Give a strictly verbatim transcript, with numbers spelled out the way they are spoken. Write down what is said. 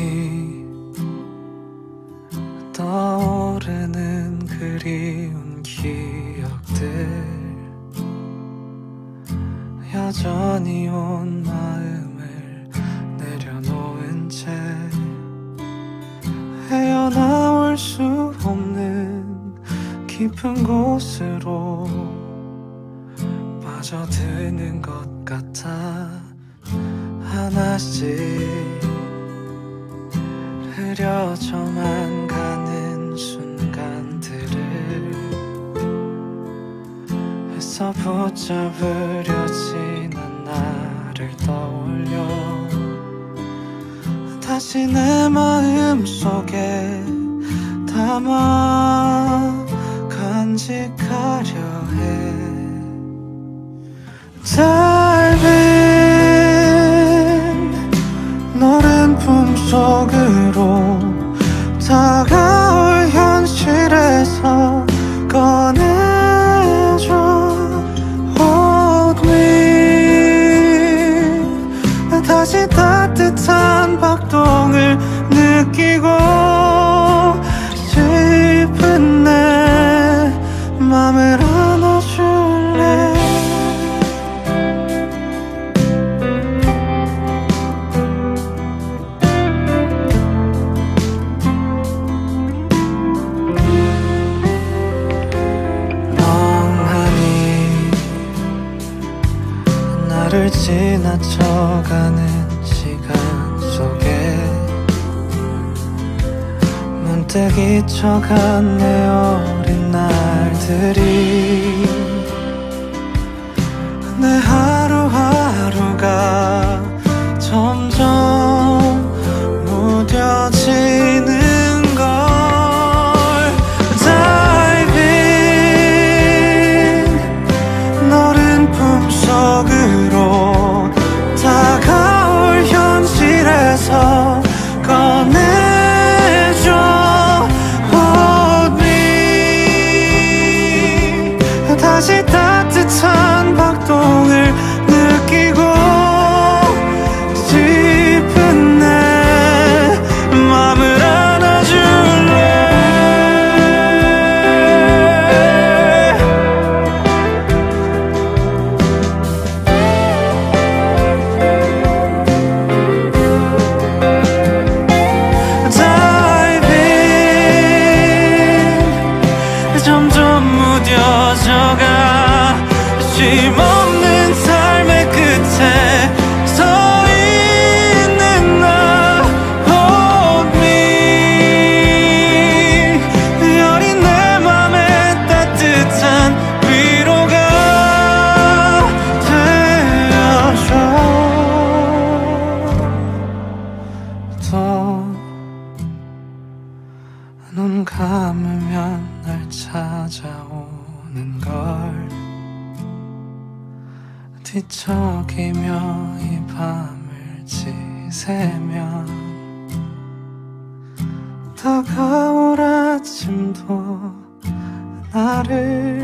멍하니 떠오르는 그리운 기억들, 여전히 온 마음을 내려놓은 채 헤어나올 수 없는 깊은 곳으로 빠져드는 것 같아. 하나씩 흐려져만 가는 순간들을 애써 붙잡으려 지난 나를 떠올려 다시 내 마음속에 담아 간직하려 해. Diving 너른 품속으로 다가올 현실에서 꺼내줘. Hold me 다시 따뜻한 박동을 느끼고 싶은 내 맘을 안아줄래. 나를 지나쳐가는 시간 속에 문득 잊혀간 내 어린 날들이 내 하루하루가 점점 무뎌지는 걸. Diving 너른 품속으로 다가올 현실에서 꺼내줘. Hold me 다시 따뜻한 박동을 느끼고 싶은 내 맘을 안아줄래. 점점 무뎌져가 쉼없는 삶의 끝에 서 있는 나. Hold me 여린 내 맘에 따뜻한 위로가 되어줘. 또 눈 감으면 날 찾아오는 걸 뒤척이며 이 밤을 지새며 다가올 아침도 나를